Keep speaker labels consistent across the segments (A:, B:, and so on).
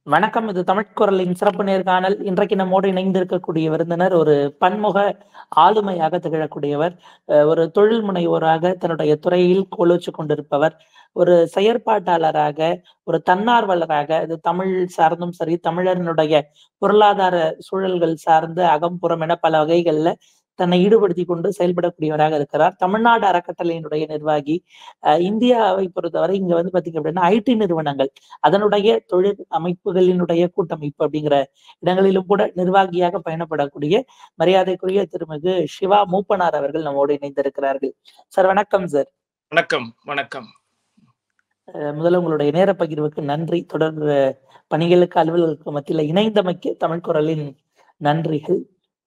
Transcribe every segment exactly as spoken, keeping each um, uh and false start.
A: வணக்கம். இது தமிழ்க்குரலின் சிறப்பு நேர்காணல். இன்றைக்கு நம்மோடு இணைந்திருக்கக்கூடிய விருந்தினர் ஒரு பன்முக ஆளுமையாக திகழக்கூடியவர். அ ஒரு தொழில் முனைவோராக தன்னுடைய துறையில் கோலோச்சிக் கொண்டிருப்பவர். ஒரு செயற்பாட்டாளராக, ஒரு தன்னார்வலராக, இது தமிழ் சார்ந்தும் சரி, தமிழனுடைய பொருளாதார சூழல்கள் சார்ந்து அகம், புறம் என பல வகைகள்ல தன்னை ஈடுபடுத்திக் கொண்டு செயல்படக்கூடியவராக இருக்கிறார். தமிழ்நாடு அறக்கட்டளையினுடைய நிர்வாகி. அ இந்தியாவை பொறுத்தவரை இங்க வந்து பார்த்தீங்க அப்படின்னா, ஐடி நிறுவனங்கள், அதனுடைய தொழில் அமைப்புகளினுடைய கூட்டமைப்பு அப்படிங்கிற இடங்களிலும் கூட நிர்வாகியாக பயணப்படக்கூடிய மரியாதைக்குரிய திருமிகு சிவா மூப்பனார் அவர்கள் நம்மோடு இணைந்திருக்கிறார்கள். சார் வணக்கம் சார்.
B: வணக்கம் வணக்கம்.
A: அ முதல்ல உங்களுடைய நேர பகிர்வுக்கு நன்றி. தொடர் பணிகளுக்கு, அலுவலர்களுக்கு மத்தியில இணைந்தமைக்கு தமிழ் குரலின் நன்றிகள்.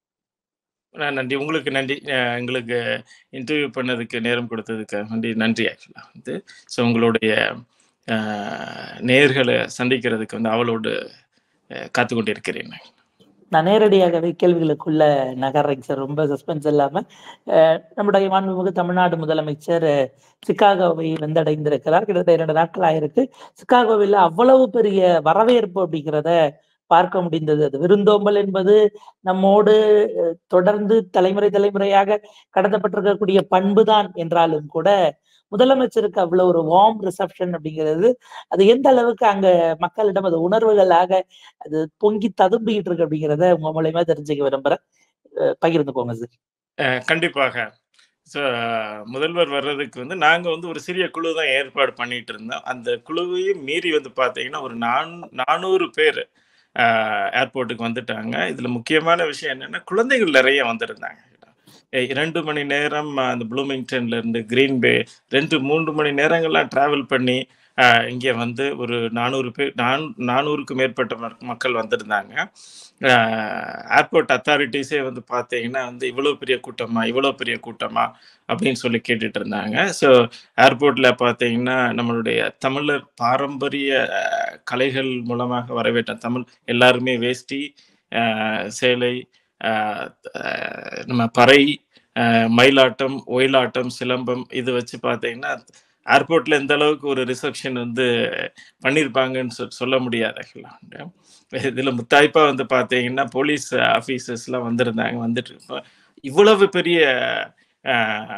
B: அ நன்றி. உங்களுக்கு நன்றி. அ எங்களுக்கு இன்டர்வியூ பண்ணதுக்கு நேரம் கொடுத்ததுக்கு நன்றி நன்றி ஆக்சுவலா வந்து. ஸோ உங்களுடைய அ நேயர்கள சந்திக்கிறதுக்கு வந்து ஆவலோடு அ காத்துக் கொண்டிருக்கிறேன்.
A: நான் நேரடியாகவே கேள்விகளுக்குள்ள நகர்றேங்க சார். ரொம்ப சஸ்பென்ஸ் இல்லாம. அ நம்முடைய மாண்புமிகு தமிழ்நாடு முதலமைச்சர் சிக்காகோவை வந்தடைந்திருக்கிறார். கிட்டத்தட்ட இரண்டு நாட்கள் ஆயிருக்கு. சிக்காகோவில அவ்வளவு பெரிய வரவேற்பு அப்படிங்கிறத பார்க்க முடிந்தது. அது விருந்தோம்பல் என்பது நம்மோடு அ தொடர்ந்து தலைமுறை தலைமுறையாக கடத்தப்பட்டிருக்கக்கூடிய பண்புதான் என்றாலும் கூட, முதலமைச்சருக்கு அவ்வளவு ஒரு வார்ம் ரிசப்ஷன் அப்படிங்கிறது, அது எந்த அளவுக்கு அங்க மக்களிடம் அது உணர்வுகளாக அது பொங்கி ததும்பிக்கிட்டு இருக்கு அப்படிங்கிறத உங்க மூலியமா தெரிஞ்சுக்க விரும்புறேன். அ பகிர்ந்துக்கோங்க சார்.
B: அ கண்டிப்பாக. ஸோ முதல்வர் வர்றதுக்கு வந்து நாங்க வந்து ஒரு சிறிய குழு தான் ஏற்பாடு பண்ணிட்டு இருந்தோம். அந்த குழுவையும் மீறி வந்து பார்த்தீங்கன்னா, ஒரு நான் நானூறு பேரு அ ஏர்போர்ட்டுக்கு வந்துட்டாங்க. இதுல முக்கியமான விஷயம் என்னன்னா, குழந்தைகள் நெறைய வந்திருந்தாங்க. எ இரண்டு மணி நேரம் அந்த ப்ளூமிங்டன்ல இருந்து கிரீன் பே ரெண்டு, மூன்று மணி நேரங்கள்லாம் டிராவல் பண்ணி அ இங்க வந்து ஒரு நானூறு பேர் நான் நானூறுக்கும் மேற்பட்ட மக் மக்கள் வந்திருந்தாங்க. அ ஏர்போர்ட் அத்தாரிட்டீஸே வந்து பார்த்தீங்கன்னா வந்து, "இவ்வளோ பெரிய கூட்டமா? இவ்வளோ பெரிய கூட்டமா?" அப்படின்னு சொல்லி கேட்டுட்டு இருந்தாங்க. ஸோ ஏர்போர்ட்ல பார்த்தீங்கன்னா, நம்மளுடைய தமிழர் பாரம்பரிய அ கலைகள் மூலமாக வரவேற்ற தமிழ் எல்லாருமே வேஷ்டி, அ சேலை, அ அ நம்ம பறை, அ மயிலாட்டம், ஒயிலாட்டம், சிலம்பம் இது வச்சு பார்த்தீங்கன்னா, ஏர்போர்ட்ல எந்த அளவுக்கு ஒரு ரிசப்ஷன் வந்து பண்ணியிருப்பாங்கன்னு சொ சொல்ல முடியாது ஆக்சுவலா வந்து. இதுல முத்தாய்ப்பா வந்து பார்த்தீங்கன்னா, போலீஸ் ஆஃபீசர்ஸ்லாம் வந்திருந்தாங்க. வந்துட்டு இப்ப இவ்வளவு பெரிய அ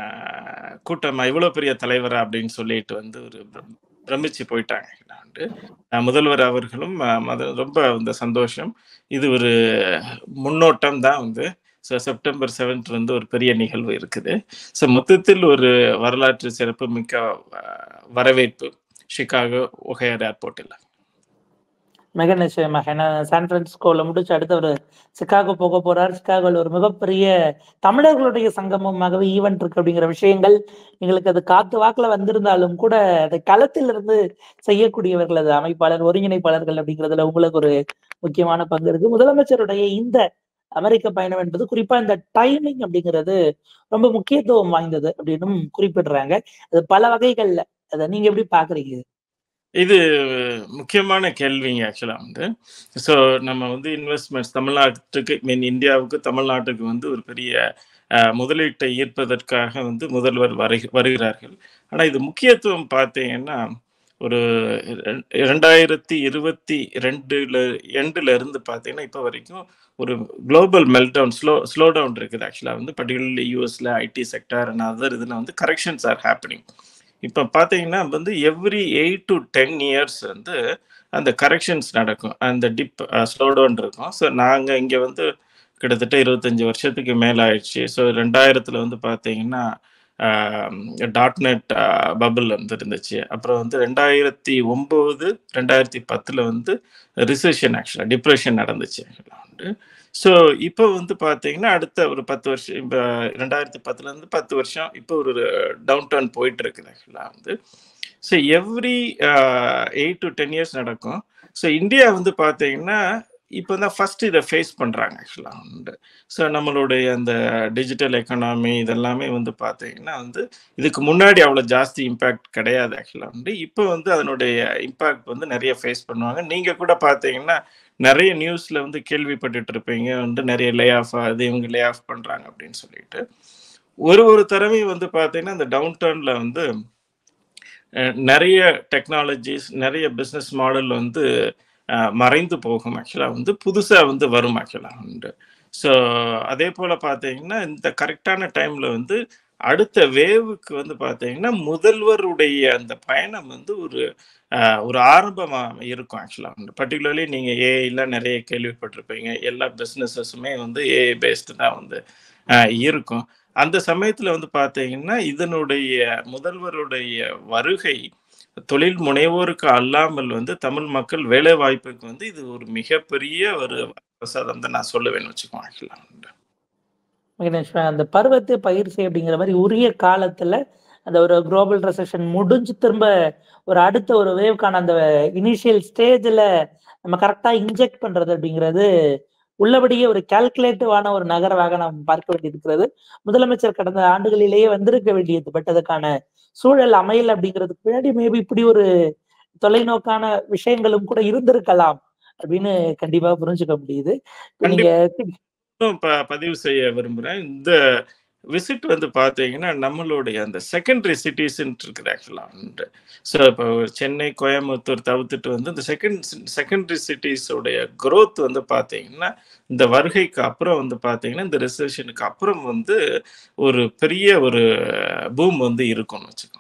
B: கூட்டமா, இவ்வளோ பெரிய தலைவரா அப்படின்னு சொல்லிட்டு வந்து ஒரு பிரம் பிரமிச்சு போயிட்டாங்க வந்து. அ முதல்வர் அவர்களும் அ மத ரொம்ப வந்து சந்தோஷம். இது ஒரு முன்னோட்டம் தான் வந்து. ஸோ செப்டம்பர் ஏழாம் வந்து ஒரு பெரிய நிகழ்வு இருக்குது. ஸோ மொத்தத்தில் ஒரு வரலாற்று சிறப்புமிக்க அ வரவேற்பு சிகாகோ ஒஹையர் ஏர்போர்ட்ல.
A: மிக நிச்சயமாக. ஏன்னா சான் பிரான்சிஸ்கோல முடிச்சு அடுத்து அவரு சிக்காகோ போக போறார். சிக்காகோல ஒரு மிகப்பெரிய தமிழர்களுடைய சங்கமமாகவே ஈவென்ட் இருக்கு அப்படிங்கிற விஷயங்கள் எங்களுக்கு அது காத்து வாக்குல வந்திருந்தாலும் கூட, அதை களத்திலிருந்து செய்யக்கூடியவர்கள், அது அமைப்பாளர், ஒருங்கிணைப்பாளர்கள் அப்படிங்கிறதுல உங்களுக்கு ஒரு முக்கியமான பங்கு இருக்கு. முதலமைச்சருடைய இந்த அமெரிக்க பயணம் என்பது குறிப்பா இந்த டைமிங் அப்படிங்கிறது ரொம்ப முக்கியத்துவம் வாய்ந்தது அப்படின்னும் குறிப்பிடுறாங்க. அது பல வகைகள்ல. அத நீங்க எப்படி பார்க்குறீங்க?
B: இது முக்கியமான கேள்விங்க ஆக்சுவலா வந்து. ஸோ நம்ம வந்து இன்வெஸ்ட்மென்ட்ஸ் தமிழ்நாட்டுக்கு மீன் இந்தியாவுக்கு, தமிழ்நாட்டுக்கு வந்து ஒரு பெரிய அ முதலீட்டை ஈர்ப்பதற்காக வந்து முதல்வர் வருகி வருகிறார்கள். ஆனா இது முக்கியத்துவம் பார்த்தீங்கன்னா, ஒரு இரண் இரண்டாயிரத்து இருபத்தி இரண்டுல எண்டுல இருந்து பார்த்தீங்கன்னா, இப்ப வரைக்கும் ஒரு global meltdown slow slow down இருக்குது ஆக்சுவலா வந்து பர்ட்டிகுலர்லி யுஎஸ்ல ஐடி செக்டார் அண்ட் அதர் இதுல வந்து கரெக்ஷன்ஸ் ஆர் ஹேப்பனிங். இப்ப பார்த்தீங்கன்னா வந்து every eight to ten years வந்து அந்த கரெக்ஷன்ஸ் நடக்கும். அந்த டிப் அ ஸ்லோ டவுன் இருக்கும். ஸோ நாங்க இங்க வந்து கிட்டத்தட்ட இருபத்தி ஐந்து வருஷத்துக்கு மேல ஆயிடுச்சு. ஸோ இரண்டாயிரத்துல வந்து பார்த்தீங்கன்னா, uh dot net a bubble வந்து இருந்துச்சு. அப்புறம் வந்து இரண்டாயிரத்து ஒன்பது, இரண்டாயிரத்து பத்துல வந்து ரிசெஷன் ஆக்சுவலா டிப்ரஷன் நடந்துச்சு ஆக்சுவலா வந்து. ஸோ இப்போ வந்து பார்த்தீங்கன்னா, அடுத்த ஒரு பத்து வருஷம் இப்ப இரண்டாயிரத்து பத்துலேருந்து பத்து வருஷம் இப்போ ஒரு டவுன் டர்ன் போயிட்டு இருக்குது ஆக்சுவலா வந்து. So every uh eight to ten years நடக்கும். ஸோ இந்தியா வந்து பார்த்தீங்கன்னா, இப்போ தான் ஃபர்ஸ்ட் இத ஃபேஸ் பண்றாங்க ஆக்சுவலா வந்து. ஸோ நம்மளுடைய அந்த டிஜிட்டல் எக்கானமி இதெல்லாமே வந்து பார்த்தீங்கன்னா வந்து, இதுக்கு முன்னாடி அவ்வளோ ஜாஸ்தி இம்பாக்ட் கிடையாது ஆக்சுவலா வந்து. இப்போ வந்து அதனுடைய இம்பாக்ட் வந்து நெறைய ஃபேஸ் பண்ணுவாங்க. நீங்க கூட பார்த்தீங்கன்னா, நெறைய நியூஸ்ல வந்து கேள்விப்பட்டுட்டு இருப்பீங்க வந்து நெறைய லே ஆஃப் ஆகுது, இவங்க லே ஆஃப் பண்றாங்க அப்படின்னு சொல்லிட்டு. ஒரு ஒரு தடவையும் வந்து பார்த்தீங்கன்னா, இந்த டவுன் டர்ன்ல வந்து அ நெறைய டெக்னாலஜிஸ், நெறைய பிசினஸ் மாடல் வந்து மறைந்து போகும். ஆக்சுவலா வந்து புதுசா வந்து வரும் ஆக்சுவலா உண்டு. ஸோ அதே போல பார்த்தீங்கன்னா, இந்த கரெக்டான டைம்ல வந்து அடுத்த வேவுக்கு வந்து பார்த்தீங்கன்னா, முதல்வருடைய அந்த பயணம் வந்து ஒரு அ ஒரு ஆரம்பமா இருக்கும் ஆக்சுவலா. பர்ட்டிகுலர்லி நீங்க ஏஐலாம் நெறைய கேள்விப்பட்டிருப்பீங்க. எல்லா பிசினஸஸுமே வந்து ஏஐ பேஸ்டு தான் வந்து அ இருக்கும். அந்த சமயத்துல வந்து பார்த்தீங்கன்னா, இதனுடைய முதல்வருடைய வருகை தொழில் முனைவோருக்கு அல்லாமல் வந்து தமிழ் மக்கள் வேலை வாய்ப்புக்கு வந்து இது ஒரு மிகப்பெரிய ஒரு வரப்பிரசாதம் தான் நான் சொல்லுவேன்னு வச்சுக்கோங்க ஆக்சுவலா.
A: விக்னேஷ், அந்த பருவத்தை பயிர் செய் அப்படிங்கிற மாதிரி உரிய காலத்துல அந்த ஒரு குளோபல் ரெசெஷன் முடிஞ்சு திரும்ப ஒரு அடுத்த ஒரு வேவ்க்கான அந்த இனிஷியல் ஸ்டேஜ்ல நம்ம கரெக்டா இன்ஜெக்ட் பண்றது அப்படிங்கிறது உள்ளபடியே ஒரு கால்குலேட்டிவான ஒரு நகரமாக நாம் பார்க்க வேண்டியிருக்கிறது. முதலமைச்சர் கடந்த ஆண்டுகளிலேயே வந்திருக்க வேண்டியது, பட் அதுக்கான சூழல் அமையல் அப்படிங்கிறதுக்கு பின்னாடி மேபி இப்படி ஒரு தொலைநோக்கான விஷயங்களும் கூட இருந்திருக்கலாம் அப்படின்னு கண்டிப்பா புரிஞ்சுக்க முடியுது. இப்ப நீங்க
B: ப பதிவு செய்ய விரும்புறேன். இந்த விசிட் வந்து பார்த்தீங்கன்னா, நம்மளுடைய அந்த செகண்டரி சிட்டீஸ்ன்னு இருக்குது ஆக்சுவலா. ஸோ இப்போ சென்னை, கோயம்புத்தூர் தவிர்த்துட்டு வந்து இந்த செகண்ட் செகண்டரி சிட்டீஸ் உடைய குரோத் வந்து பார்த்தீங்கன்னா, இந்த வருகைக்கு அப்புறம் வந்து பார்த்தீங்கன்னா, இந்த ரிசெஷனுக்கு அப்புறம் வந்து ஒரு பெரிய ஒரு பூம் வந்து இருக்கும்னு வச்சுக்கோங்க.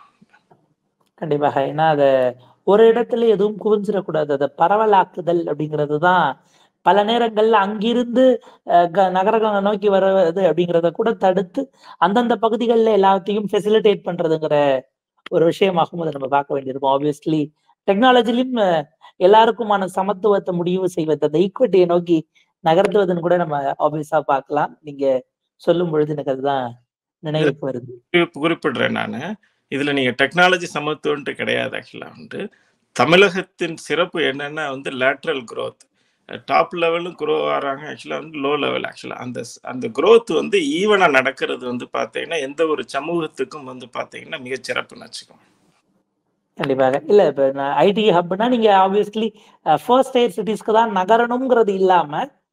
A: கண்டிப்பாக. ஏன்னா அத ஒரு இடத்துல எதுவும் குவிஞ்சிடக்கூடாது. அத பரவலாக்குதல் அப்படிங்கிறது தான் பல நேரங்கள்ல அங்கிருந்து அ க நகரங்கள நோக்கி வருவது அப்படிங்கிறத கூட தடுத்து, அந்தந்த பகுதிகள்ல எல்லாத்தையும் ஃபெசிலிட்டேட் பண்றதுங்கிற ஒரு விஷயமாகவும் அத நம்ம பார்க்க வேண்டியிருக்கும். ஆப்வியஸ்லி டெக்னாலஜிலயும் எல்லாருக்குமான சமத்துவத்த முடிவு செய்வது, அந்த ஈக்விட்டிய நோக்கி நகர்த்துவதுன்னு கூட நம்ம ஆப்வியஸா பார்க்கலாம். நீங்க சொல்லும் பொழுது எனக்கு அதுதான் நினைவுக்கு வருது.
B: குறிப்பிடுறேன் நானு. இதுல நீங்க டெக்னாலஜி சமத்துவம்ன்ட்டு கிடையாது ஆக்சுவலா வந்து. தமிழகத்தின் சிறப்பு என்னன்னா வந்து லேட்டரல் குரோத். டாப் லெவலும் குரோ ஆறாங்க. ஆக்சுவலா வந்து லோ லெவல் ஆக்சுவலா. அந்த அந்த குரோத் வந்து ஈவனா நடக்கிறது வந்து பார்த்தீங்கன்னா, எந்த ஒரு சமூகத்துக்கும் வந்து பார்த்தீங்கன்னா, மிகச் சிறப்புன்னு வச்சுக்கோங்க.
A: கண்டிப்பாக. இல்ல இப்ப நான் ஐடி ஹப்னா நீங்க ஆப்வியஸ்லி அ ஃபர்ஸ்ட் டயர் சிட்டீஸ்க்கு தான் நகரணும்ங்கிறது இல்லாம,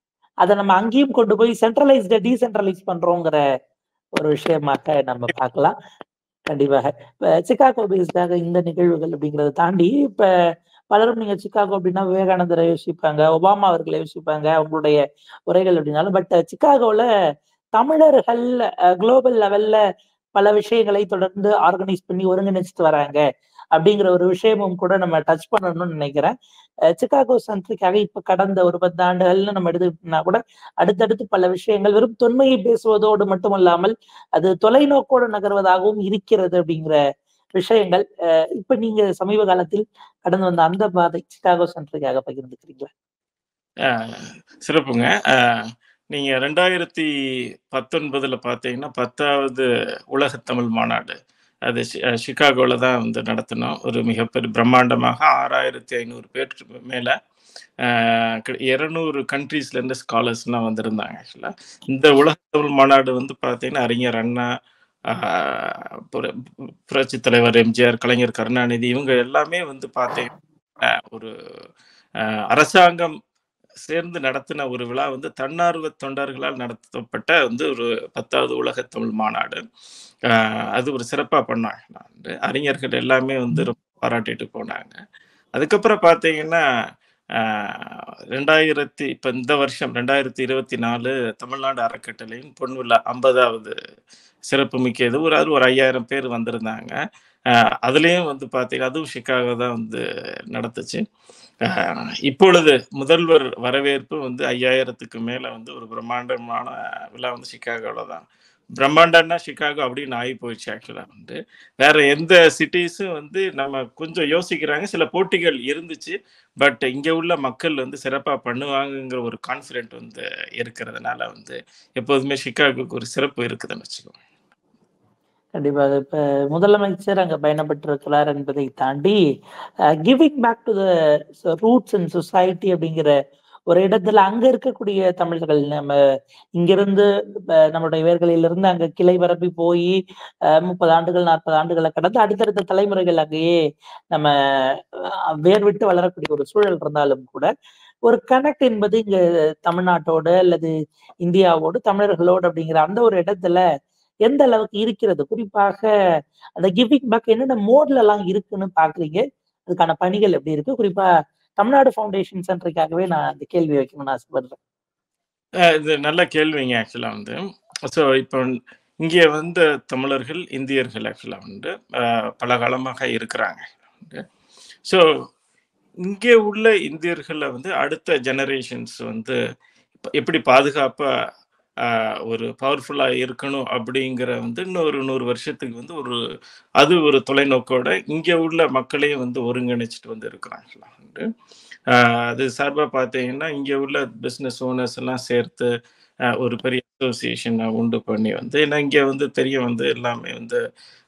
A: அத நம்ம அங்கேயும் கொண்டு போய் சென்ட்ரலைஸ்ட டீசென்ட்ரலைஸ் பண்றோங்கிற ஒரு விஷயமாக நம்ம பார்க்கலாம். கண்டிப்பாக. இப்ப சிகாகோ பேஸ்டாக இந்த நிகழ்வுகள் அப்படிங்கிறத தாண்டி, இப்ப பலரும் நீங்க சிகாகோ அப்படின்னா விவேகானந்தரை யோசிப்பாங்க, ஒபாமா அவர்களை யோசிப்பாங்க, அவங்களுடைய உரைகள் அப்படின்னாலும். பட் சிகாகோல தமிழர்கள் அ குளோபல் லெவல்ல பல விஷயங்களை தொடர்ந்து ஆர்கனைஸ் பண்ணி ஒருங்கிணைச்சுட்டு வராங்க. அப்படிங்கிற ஒரு விஷயமும் கூட நம்ம டச் பண்ணணும்னு நினைக்கிறேன். அ சிகாகோ சென்ட்ரிக்காக இப்ப கடந்த ஒரு பத்து ஆண்டுகள்னு நம்ம எடுத்துக்கிட்டோம்னா கூட, அடுத்தடுத்து பல விஷயங்கள் வெறும் தொன்மையை பேசுவதோடு மட்டுமல்லாமல், அது தொலைநோக்கோடு நகர்வதாகவும் இருக்கிறது அப்படிங்கிற விஷயங்கள். அ இப்ப நீங்க சமீப காலத்தில் கடந்து வந்த அந்த பாதை சிகாகோ சென்ட்ரிக்காக பகிர்ந்துக்கிறீங்களா?
B: அ சிறப்புங்க. அ நீங்க இரண்டாயிரத்து பத்தொன்பதுல பார்த்தீங்கன்னா, பத்தாவது உலகத் தமிழ் மாநாடு. அது சி சிகாகோல தான் வந்து நடத்துனோம். ஒரு மிகப்பெரிய பிரம்மாண்டமாக ஆறாயிரத்து ஐநூறு பேருக்கு மேல அ இருநூறு கண்ட்ரீஸ்லேருந்து ஸ்காலர்ஸ்லாம் வந்திருந்தாங்க ஆக்சுவலா. இந்த உலகத் தமிழ் மாநாடு வந்து பார்த்தீங்கன்னா, அறிஞர் அண்ணா, அ புர புரட்சித் தலைவர் எம்ஜிஆர், கலைஞர் கருணாநிதி இவங்க எல்லாமே வந்து பார்த்தீங்கன்னா, ஒரு அ அரசாங்கம் சேர்ந்து நடத்தின ஒரு விழா வந்து தன்னார்வ தொண்டர்களால் நடத்தப்பட்ட வந்து ஒரு பத்தாவது உலகத் தமிழ் மாநாடு. அ அது ஒரு சிறப்பா பண்ணாங்க. வந்து அறிஞர்கள் எல்லாமே வந்து ரொம்ப பாராட்டிட்டு போனாங்க. அதுக்கப்புறம் பார்த்தீங்கன்னா, அ இரண்டாயிரம் இப்ப இந்த வருஷம் இரண்டாயிரத்து இருபத்தி நான்கு தமிழ்நாடு அறக்கட்டளையின் பொன்விழா ஐம்பதாவது சிறப்புமிக்க இது ஒரு அது ஒரு ஐயாயிரம் பேர் வந்திருந்தாங்க. அ அதுலயும் வந்து பார்த்தீங்கன்னா, அதுவும் சிகாகோ தான் வந்து நடத்துச்சு. அ இப்பொழுது முதல்வர் வரவேற்பு வந்து ஐயாயிரத்துக்கு மேல வந்து ஒரு பிரம்மாண்டமான விழா வந்து சிகாகோல தான். பிரம்மாண்டம்னா சிகாகோ அப்படின்னு ஆகி போயிடுச்சு ஆக்சுவலா வந்து. வேற எந்த சிட்டீஸும் வந்து நம்ம கொஞ்சம் யோசிக்கிறாங்க. சில போட்டிகள் இருந்துச்சு. பட் இங்க உள்ள மக்கள் வந்து சிறப்பா பண்ணுவாங்கங்கிற ஒரு கான்ஃபிடென்ட் வந்து இருக்கிறதுனால வந்து எப்போதுமே சிகாகோக்கு ஒரு சிறப்பு இருக்குதுன்னு வச்சுக்கோங்க.
A: கண்டிப்பாக. இப்ப முதலமைச்சர் அங்க பயணப்பட்டிருக்கிறார் என்பதை தாண்டி, uh giving back to the so roots in society அப்படிங்கிற ஒரு இடத்துல அங்க இருக்கக்கூடிய தமிழர்கள் நம்ம இங்கிருந்து இப்ப நம்முடைய வேர்களிலிருந்து அங்க கிளை பரப்பி போயி அ முப்பது ஆண்டுகள், நாற்பது ஆண்டுகள கடந்து அடுத்தடுத்த தலைமுறைகள் அங்கேயே நம்ம அ வேர் விட்டு வளரக்கூடிய ஒரு சூழல் இருந்தாலும் கூட, ஒரு கனெக்ட் என்பது இங்க தமிழ்நாட்டோடு அல்லது இந்தியாவோடு, தமிழர்களோடு அப்படிங்கிற அந்த ஒரு இடத்துல எந்த அளவுக்கு இருக்கிறது? குறிப்பாக அந்த கிவிங் பேக் என்னென்ன மோட்லலாம் இருக்குன்னு பார்க்குறீங்க? அதுக்கான பணிகள் எப்படி இருக்கு? குறிப்பா தமிழ்நாடு ஃபவுண்டேஷன் சென்டருக்காகவே நான் அந்த கேள்வி வைக்கணும்னு ஆசைப்படுறேன்.
B: அஹ் இது நல்ல கேள்விங்க ஆக்சுவலா வந்து. ஸோ இப்போ இங்கே வந்து தமிழர்கள் இந்தியர்கள் ஆக்சுவலா வந்து அஹ், பல காலமாக இருக்கிறாங்க. ஸோ இங்கே உள்ள இந்தியர்களை வந்து அடுத்த ஜெனரேஷன்ஸ் வந்து இப்ப எப்படி பாதுகாப்பா ஆஹ், ஒரு பவர்ஃபுல்லா இருக்கணும் அப்படிங்கிற வந்து இன்னொரு நூறு வருஷத்துக்கு வந்து ஒரு அது ஒரு தொலைநோக்கோட இங்கே உள்ள மக்களையும் வந்து ஒருங்கிணைச்சிட்டு வந்து இருக்கிறாங்களா வந்து ஆஹ், அது சார்பா பார்த்தீங்கன்னா இங்கே உள்ள பிஸ்னஸ் ஓனர்ஸ் எல்லாம் சேர்த்து ஆஹ், ஒரு பெரிய அசோசியேஷனை உண்டு பண்ணி வந்து ஏன்னா இங்கே வந்து தெரிய வந்து எல்லாமே வந்து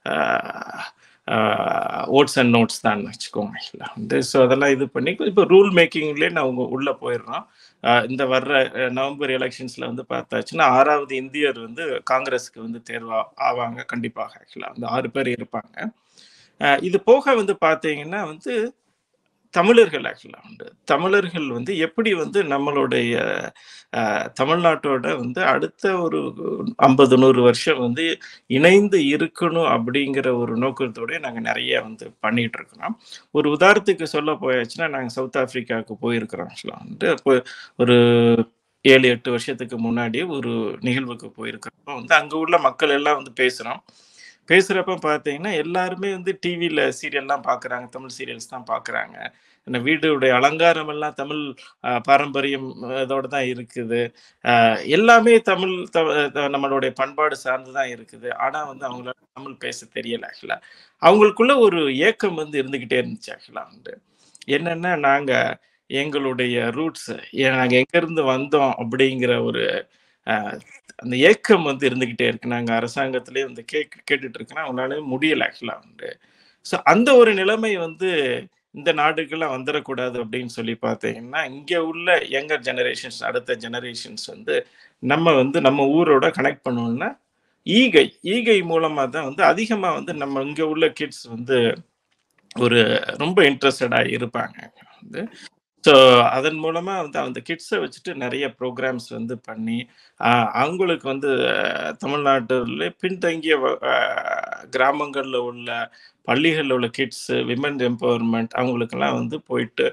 B: ஓட்ஸ் அண்ட் நோட்ஸ் தான் வச்சுக்கோங்க இல்ல வந்து ஸோ அதெல்லாம் இது பண்ணி இப்போ ரூல் மேக்கிங்லேயே நான் உங்க உள்ள போயிடுறோம். ஆஹ் இந்த வர்ற அஹ், நவம்பர் எலெக்ஷன்ஸ்ல வந்து பார்த்தாச்சுன்னா ஆறாவது இந்தியர் வந்து காங்கிரஸுக்கு வந்து தேர்வா ஆவாங்க கண்டிப்பாக ஆக்சுவலா அந்த ஆறு பேர் இருப்பாங்க. ஆஹ் இது போக வந்து பார்த்தீங்கன்னா வந்து தமிழர்கள் ஆக்சுவலா உண்டு தமிழர்கள் வந்து எப்படி வந்து நம்மளுடைய ஆஹ், தமிழ்நாட்டோட வந்து அடுத்த ஒரு ஐம்பது நூறு வருஷம் வந்து இணைந்து இருக்கணும் அப்படிங்கிற ஒரு நோக்கத்தோட நாங்கள் நிறைய வந்து பண்ணிட்டு இருக்கிறோம். ஒரு உதாரணத்துக்கு சொல்ல போயாச்சுன்னா நாங்கள் சவுத் ஆப்பிரிக்காவுக்கு போயிருக்கிறோம் ஆக்சுவலா வந்து அப்போ ஒரு ஏழு எட்டு வருஷத்துக்கு முன்னாடி ஒரு நிகழ்வுக்கு போயிருக்கிறப்போ வந்து அங்கே உள்ள மக்கள் எல்லாம் வந்து பேசுகிறோம். பேசுகிறப்ப பார்த்தீங்கன்னா எல்லாருமே வந்து டிவியில் சீரியல்லாம் பார்க்குறாங்க, தமிழ் சீரியல்ஸ் தான் பார்க்குறாங்க. இந்த வீடுடைய அலங்காரம் எல்லாம் தமிழ் ஆஹ், பாரம்பரியம் இதோட தான் இருக்குது. ஆஹ், எல்லாமே தமிழ் த- த- நம்மளுடைய பண்பாடு சார்ந்து தான் இருக்குது. ஆனால் வந்து அவங்களால தமிழ் பேச தெரியல ஆக்சுவலா. அவங்களுக்குள்ள ஒரு ஏக்கம் வந்து இருந்துகிட்டே இருந்துச்சு ஆக்சுவலா வந்து என்னன்னா நாங்க எங்களுடைய ரூட்ஸ் நாங்க எங்க இருந்து வந்தோம் அப்படிங்கிற ஒரு ஆஹ், அந்த ஏக்கம் வந்து இருந்துகிட்டே இருக்கு. நாங்க அரசாங்கத்திலே வந்து கேக் கேட்டுட்டு இருக்கிறோம், அவங்களால முடியல ஆக்சுவலா வந்து. ஸோ அந்த ஒரு நிலைமை வந்து இந்த நாடுகள்லாம் வந்துடக்கூடாது அப்படின்னு சொல்லி பார்த்தீங்கன்னா இங்க உள்ள யங்கர் ஜெனரேஷன்ஸ் அடுத்த ஜெனரேஷன்ஸ் வந்து நம்ம வந்து நம்ம ஊரோட கனெக்ட் பண்ணணும்னா ஈகை ஈகை மூலமா தான் வந்து அதிகமா வந்து நம்ம இங்க உள்ள கிட்ஸ் வந்து ஒரு ரொம்ப இன்ட்ரெஸ்டடா இருப்பாங்க வந்து. ஸோ அதன் மூலமா வந்து அந்த கிட்ஸை வச்சுட்டு நிறைய ப்ரோக்ராம்ஸ் வந்து பண்ணி ஆஹ், அவங்களுக்கு வந்து அஹ், தமிழ்நாட்டுல பின்தங்கிய வ- அஹ், கிராமங்கள்ல உள்ள பள்ளிகளில் உள்ள கிட்ஸ் விமன் எம்பவர்மெண்ட் அவங்களுக்கெல்லாம் வந்து போயிட்டு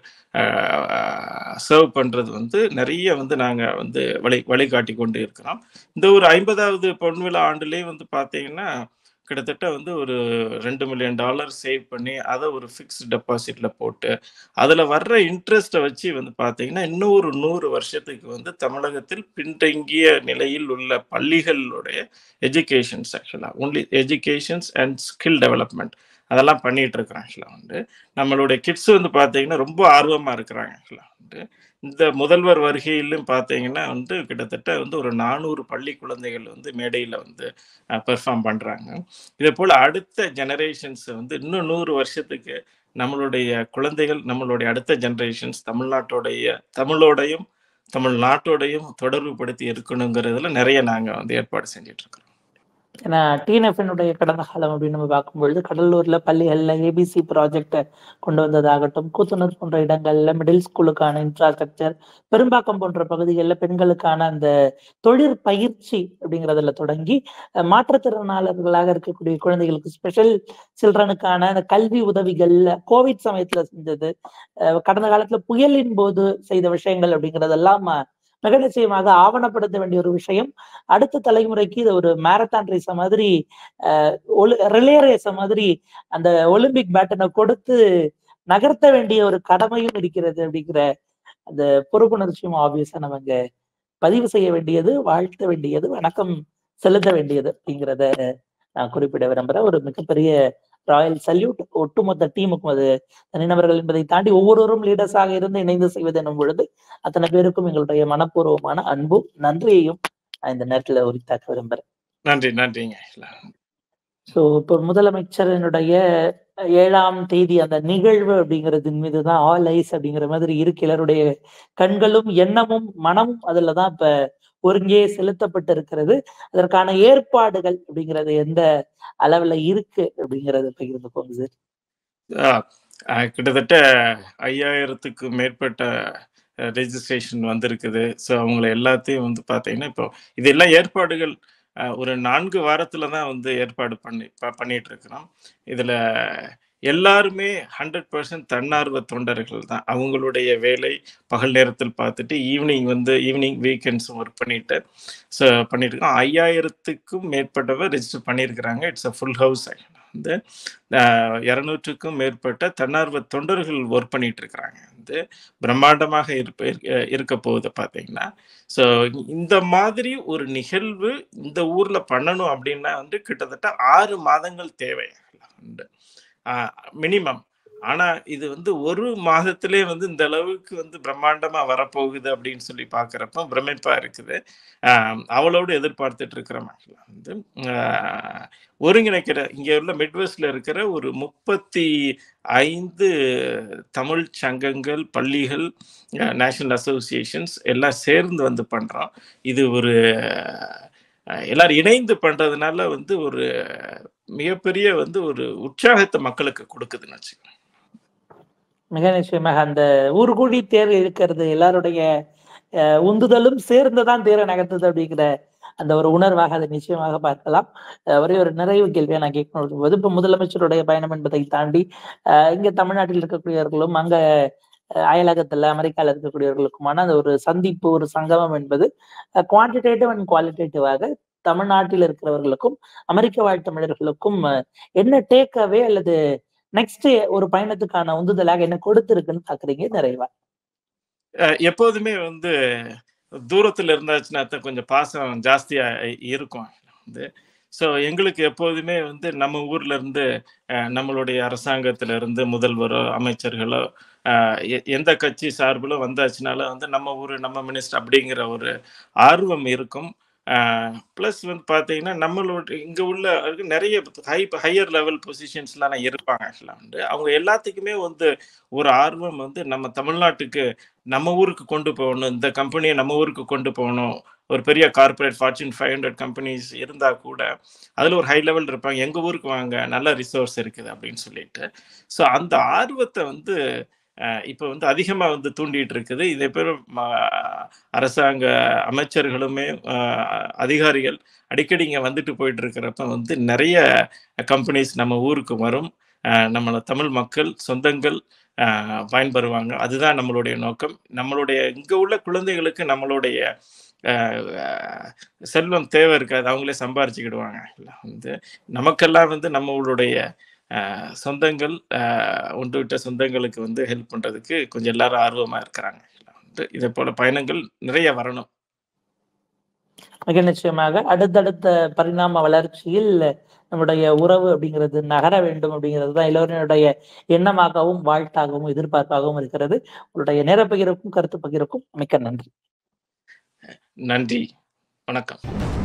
B: சர்வ் பண்றது வந்து நிறைய வந்து நாங்க வந்து வழி வழிகாட்டி கொண்டு இருக்கிறோம். இந்த ஒரு ஐம்பதாவது பொன்விழா ஆண்டுலேயே வந்து பார்த்தீங்கன்னா கிட்டத்தட்ட வந்து ஒரு ரெண்டு மில்லியன் டாலர் சேவ் பண்ணி அதை ஒரு ஃபிக்ஸ்ட் டெபாசிட்ல போட்டு அதுல வர்ற இன்ட்ரெஸ்ட்டை வச்சு வந்து பாத்தீங்கன்னா இன்னும் ஒரு நூறு வருஷத்துக்கு வந்து தமிழகத்தில் பின்தங்கிய நிலையில் உள்ள பள்ளிகளுடைய எஜுகேஷன்ஸ் ஆக்சுவலா only educations and skill development அதெல்லாம் பண்ணிட்டு இருக்கிறாங்க ஆக்சுவலா வந்து. நம்மளுடைய கிட்ஸ் வந்து பாத்தீங்கன்னா ரொம்ப ஆர்வமா இருக்கிறாங்க ஆக்சுவலா வந்து. இந்த முதல்வர் வருகையிலும் பாத்தீங்கன்னா வந்து கிட்டத்தட்ட வந்து ஒரு நானூறு பள்ளி குழந்தைகள் வந்து மேடையில வந்து பெர்ஃபார்ம் பண்றாங்க. இதே போல அடுத்த ஜெனரேஷன்ஸ் வந்து இன்னும் நூறு வருஷத்துக்கு நம்மளுடைய குழந்தைகள் நம்மளுடைய அடுத்த ஜெனரேஷன்ஸ் தமிழ்நாட்டோடைய தமிழோடையும் தமிழ்நாட்டோடையும் தொடர்பு படுத்தி இருக்கணுங்கிறதுல நிறைய நாங்க வந்து ஏற்பாடு செஞ்சுட்டு இருக்கிறோம்.
A: ஏன்னா டிஎன்எஃப்னுடைய கடந்த காலம் அப்படின்னு நம்ம பார்க்கும்பொழுது கடலூர்ல பள்ளிகள்ல ஏபிசி ப்ராஜெக்டை கொண்டு வந்ததாகட்டும், கூத்துணர் போன்ற இடங்கள்ல மிடில் ஸ்கூலுக்கான இன்ஃப்ராஸ்ட்ரக்சர், பெரும்பாக்கம் போன்ற பகுதிகளில் பெண்களுக்கான அந்த தொழிற்பயிற்சி அப்படிங்கிறதுல தொடங்கி அஹ், மாற்றுத்திறனாளர்களாக இருக்கக்கூடிய குழந்தைகளுக்கு ஸ்பெஷல் சில்ட்ரனுக்கான அந்த கல்வி உதவிகள்ல கோவிட் சமயத்துல செஞ்சது, அஹ், கடந்த காலத்துல புயலின் போது செய்த விஷயங்கள் அப்படிங்கிறதெல்லாம் அஹ், மிக நிச்சயமாக ஆவணப்படுத்த வேண்டிய ஒரு விஷயம். அடுத்த தலைமுறைக்கு இது ஒரு மேரத்தான் ரேஸ மாதிரி ரிலே ரேஸ மாதிரி அந்த ஒலிம்பிக் பேட்டனை கொடுத்து நகர்த்த வேண்டிய ஒரு கடமையும் இருக்கிறது அப்படிங்கிற அந்த பொறுப்புணர்ச்சியும் ஆப்வியஸா நம்ம இங்க பதிவு செய்ய வேண்டியது, வாழ்த்த வேண்டியது, வணக்கம் செலுத்த வேண்டியது அப்படிங்கிறத நான் குறிப்பிட விரும்புறேன். ஒரு மிகப்பெரிய ராயல் சல்யூட் ஒட்டுமொத்த டீமுக்கும். அது தனிநபர்கள் என்பதை தாண்டி ஒவ்வொருவரும் லீடர்ஸாக இருந்து இணைந்து செய்வது என்னும் பொழுது அத்தனை பேருக்கும் எங்களுடைய மனப்பூர்வமான அன்பும் நன்றியையும் நான் இந்த நேரத்துல உரித்தாக்க விரும்புறேன்.
B: நன்றி நன்றிங்க.
A: ஸோ இப்போ முதலமைச்சரினுடைய ஏழாம் தேதி அந்த நிகழ்வு அப்படிங்கிறதின் மீதுதான் ஆல் ஐஸ் அப்படிங்கிற மாதிரி இருக்கு. எல்லாருடைய கண்களும் எண்ணமும் மனமும் அதுலதான் இப்ப ஒருங்கே செலுத்தப்பட்டு இருக்கிறது. அதற்கான ஏற்பாடுகள் அப்படிங்கிறது எந்த அளவுல இருக்கு அப்படிங்கறது பகிர்ந்துக்கோங்க சார்.
B: ஆஹ், ஆஹ், கிட்டத்தட்ட ஐயாயிரத்துக்கு மேற்பட்ட ரெஜிஸ்ட்ரேஷன் வந்திருக்குது. ஸோ அவங்கள எல்லாத்தையும் வந்து பார்த்தீங்கன்னா இப்போ இதெல்லாம் ஏற்பாடுகள் ஆஹ், ஒரு நான்கு வாரத்துல தான் வந்து ஏற்பாடு பண்ணி ப- பண்ணிட்டு இருக்கிறோம். இதுல எல்லாருமே ஹண்ட்ரட் பர்சன்ட் தன்னார்வ தொண்டர்கள் தான். அவங்களுடைய வேலை பகல் நேரத்தில் பார்த்துட்டு, ஈவினிங் வந்து ஈவினிங் வீக்கெண்ட்ஸ் ஒர்க் பண்ணிட்டு ஸோ பண்ணிட்டுருக்கோம். ஐயாயிரத்துக்கும் மேற்பட்டவர் ரெஜிஸ்டர் பண்ணியிருக்கிறாங்க. இட்ஸ் அ ஃபுல் ஹவுஸ் வந்து அ இருநூறுக்கும் மேற்பட்ட தன்னார்வ தொண்டர்கள் ஒர்க் பண்ணிட்டு இருக்கிறாங்க. வந்து பிரம்மாண்டமாக இருப்ப இருக்க இருக்க போகுது பார்த்தீங்கன்னா. ஸோ இந்த மாதிரி ஒரு நிகழ்வு இந்த ஊர்ல பண்ணணும் அப்படின்னா வந்து கிட்டத்தட்ட ஆறு மாதங்கள் தேவை. வந்து அ மினிமம். ஆனா, இது வந்து ஒரு மாதத்திலே வந்து இந்த அளவுக்கு வந்து பிரம்மாண்டமா வரப்போகுது அப்படின்னு சொல்லி பார்க்கிறப்போ பிரமிப்பா இருக்குது. அ அவளோடு எதிர்பார்த்துட்டு இருக்கிறோம் ஆக்சுவலா வந்து. அ ஒருங்கிணைக்கிற இங்க உள்ள மிட்வெஸ்ட்ல இருக்கிற ஒரு முப்பத்தி ஐந்து தமிழ் சங்கங்கள், பள்ளிகள், அ நேஷனல் அசோசியேஷன்ஸ் எல்லாம் சேர்ந்து வந்து பண்றோம். இது ஒரு அ எல்லாரும் இணைந்து பண்றதுனால வந்து ஒரு மிகப்பெரிய வந்து ஒரு உற்சாகத்த மக்களுக்கு குடுக்குதுன்னு வச்சுக்கோங்க.
A: மிக நிச்சயமாக அந்த ஊர் கூடி தேர் இழுக்கிறது எல்லாருடைய அ உந்துதலும் சேர்ந்து தான் தேர நகர்த்துது அப்படிங்கிற அந்த ஒரு உணர்வாக அதை நிச்சயமாக பார்க்கலாம். அ ஒரே ஒரு நிறைவு கேள்வியா நான் கேட்கணும் போது, இப்ப முதலமைச்சருடைய பயணம் என்பதை தாண்டி, அ இங்க தமிழ்நாட்டில் இருக்கக்கூடியவர்களும், அங்க அ அயலகத்துல அமெரிக்கால இருக்கக்கூடியவர்களுக்குமான அந்த ஒரு சந்திப்பு, ஒரு சங்கமம் என்பது அ குவான்டிடேட்டிவ் அண்ட் குவாலிட்டேட்டிவாக தமிழ்நாட்டில் இருக்கிறவர்களுக்கும், அமெரிக்க வாழ் தமிழர்களுக்கும் அ என்ன டேக் அவே அல்லது நெக்ஸ்ட் ஒரு பயணத்துக்கான உந்துதலாக என்ன கொடுத்திருக்குன்னு பார்க்குறீங்க நிறைவா?
B: அ எப்போதுமே வந்து தூரத்துல இருந்தாச்சுன்னா தான் கொஞ்சம் பாசம் ஜாஸ்தியா இருக்கும் வந்து. ஸோ எங்களுக்கு எப்போதுமே வந்து நம்ம ஊர்ல இருந்து அ நம்மளுடைய அரசாங்கத்தில இருந்து முதல்வரோ, அமைச்சர்களோ அ எ எந்த கட்சி சார்பிலோ வந்தாச்சுனாலும் வந்து நம்ம ஊரு, நம்ம மினிஸ்டர் அப்படிங்கிற ஒரு ஆர்வம் இருக்கும். அ பிளஸ் வந்து பார்த்தீங்கன்னா, நம்மளோட இங்க உள்ள நெறைய ஹை ஹையர் லெவல் பொசிஷன்ஸ்லாம் இருப்பாங்க ஆக்சுவலா வந்து. அவங்க எல்லாத்துக்குமே வந்து ஒரு ஆர்வம் வந்து நம்ம தமிழ்நாட்டுக்கு நம்ம ஊருக்கு கொண்டு போகணும். இந்த கம்பெனிய நம்ம ஊருக்கு கொண்டு போகணும். ஒரு பெரிய கார்ப்பரேட் ஃபார்ச்சூன் ஐநூறு கம்பெனிஸ் இருந்தா கூட, அதுல ஒரு ஹை லெவல் இருப்பாங்க. எங்க ஊருக்கு வாங்க, நல்ல ரிசோர்ஸ் இருக்குது அப்படின்னு சொல்லிட்டு. ஸோ அந்த ஆர்வத்த வந்து அ இப்ப வந்து அதிகமா வந்து தூண்டிட்டு இருக்குது. இதே பேரு ம அரசாங்க அமைச்சர்களுமே, அ அதிகாரிகள் அடிக்கடி இங்க வந்துட்டு போயிட்டு இருக்கிறப்ப வந்து நெறைய கம்பெனிஸ் நம்ம ஊருக்கு வரும். அ நம்மள தமிழ் மக்கள், சொந்தங்கள் அ பயன்பெறுவாங்க. அதுதான் நம்மளுடைய நோக்கம். நம்மளுடைய இங்க உள்ள குழந்தைகளுக்கு நம்மளுடைய அ செல்வம் தேவை இருக்காது. அவங்களே சம்பாரிச்சுக்கிடுவாங்க. வந்து நமக்கெல்லாம் வந்து நம்மளுடைய அ சொந்தங்கள், அ ஒன்று விட்ட சொந்தங்களுக்கு வந்து ஹெல்ப் பண்றதுக்கு கொஞ்சம் எல்லாரும் ஆர்வமா இருக்கிறாங்க. வந்து இதே போல பயணங்கள் நிறைய வரணும்.
A: மிக நிச்சயமாக அடுத்தடுத்த பரிணாம வளர்ச்சியில் நம்முடைய உறவு அப்படிங்கிறது நகர வேண்டும் அப்படிங்கிறது தான் எல்லோருடைய எண்ணமாகவும், வாழ்த்தாகவும், எதிர்பார்ப்பாகவும் இருக்கிறது. உங்களுடைய நேர பகிர்வுக்கும், கருத்து பகிர்வுக்கும் மிக்க நன்றி.
B: நன்றி. வணக்கம்.